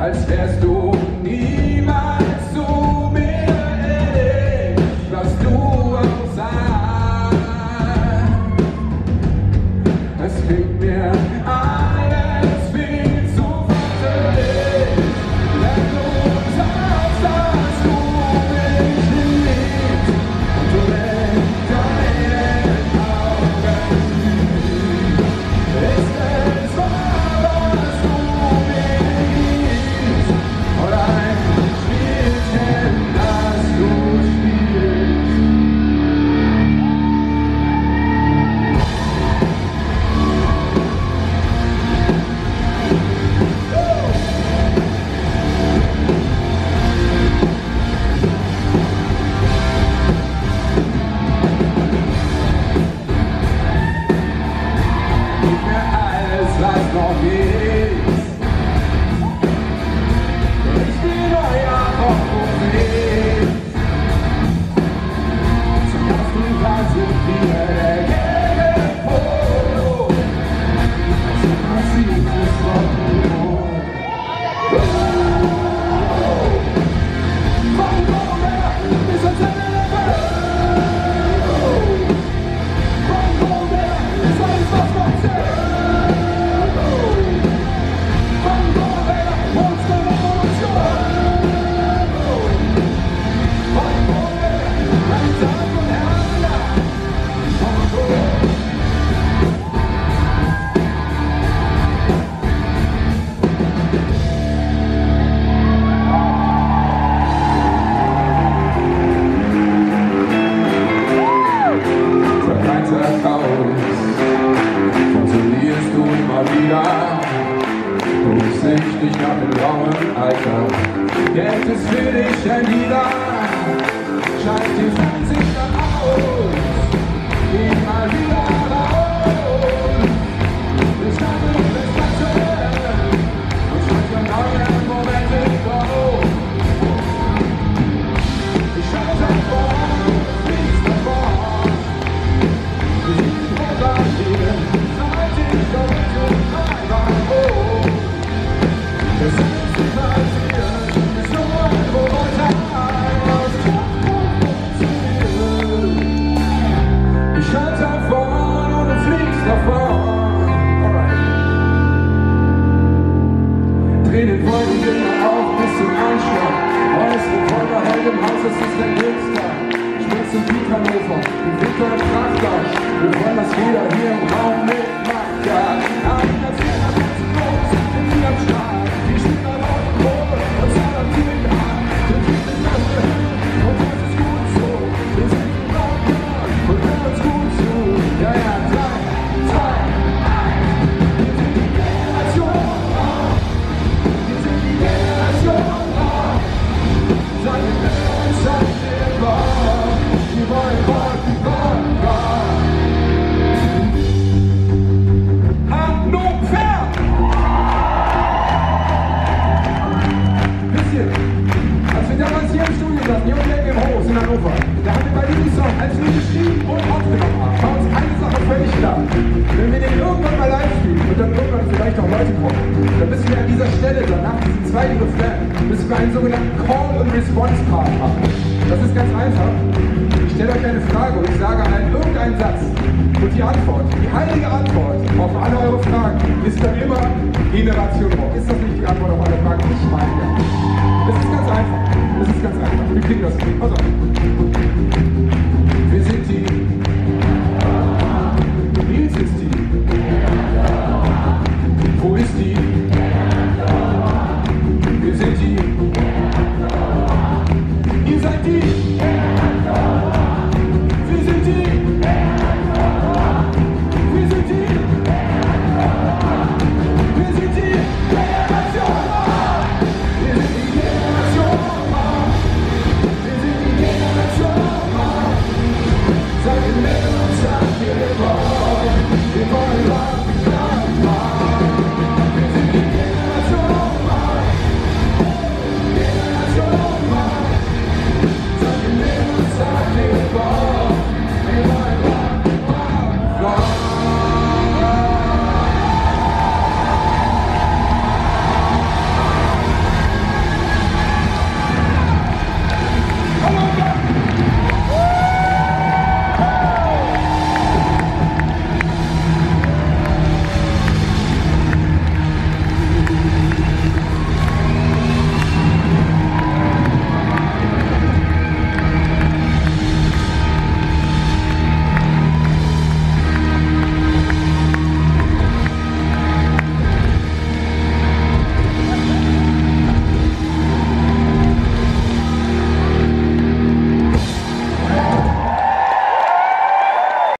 als wärst du niemals zu mir ehrlich, was du auch sagst. Es klingt mir alles viel zu verständlich, wenn du sagst, dass du mich liebst und du lässt deinen Augen ist es wahr, was du mir gibst, oder ein Spielchen, das du spielst. Gib mir alles, was noch ist. Ich bin euer Prophet. Zum ersten Mal sind wir der Gegenpol. Zum Prinzip ist Gott geboren. Von Bomber bis ans Ende der Welt. Von Bomber ist alles, was noch zählt. Funktionierst du immer wieder, durchsichtig nach dem grauen Alter. Geld ist für dich ein Lieder, schalt die Fernsehlichter aus, geh mal wieder raus. Ich habe noch das Ganze und schalt für neue Momente auf. Ich schalte vor, fließt davor. Ich halte davon und du fliegst davon. Dreh den Wolken immer auf bis zum Einschlag. Heute Revolver hält im Haus, es ist der Glückstag. Springst zum Beat Hannover, im Winter im Kraftwerk. Wir wollen, dass jeder hier im Raum mitmacht, ja. Aber das hier am ganzen Groß, sind sie am Start. Die Spieler laut im Probe, und zwar am Team an. Wir kriegen das Gehirn, und das ist gut so. Wir sind im Raum und hören uns gut zu. Ja, ja, 3, 2, 1. Wir sind die Generation Raum. Wir sind die Generation Raum. Seit wir uns seit wir waren. Wir wollen Rock, Rock, Rock. Hannover! Wisst ihr, als wir damals hier im Studio saßen, hier unten im Haus in Hannover, da haben wir bei diesem Song, als wir geschrieben und aufgenommen haben, war uns eine Sache völlig klar. Wenn wir den irgendwann mal live spielen und dann irgendwann vielleicht auch Leute kommen, dann müssen wir an dieser Stelle dann nach diesem zweiten Refrain, müssen wir einen sogenannten Call-and-Response-Part machen. Das ist ganz einfach. Ich stelle euch eine Frage und ich sage allen irgendeinen Satz. Und die Antwort, die heilige Antwort auf alle eure Fragen ist dann immer Generation Rock. Ist das nicht die Antwort auf alle Fragen? Ich meine ja. Das ist ganz einfach. Das ist ganz einfach. Wir kriegen das hin. Also.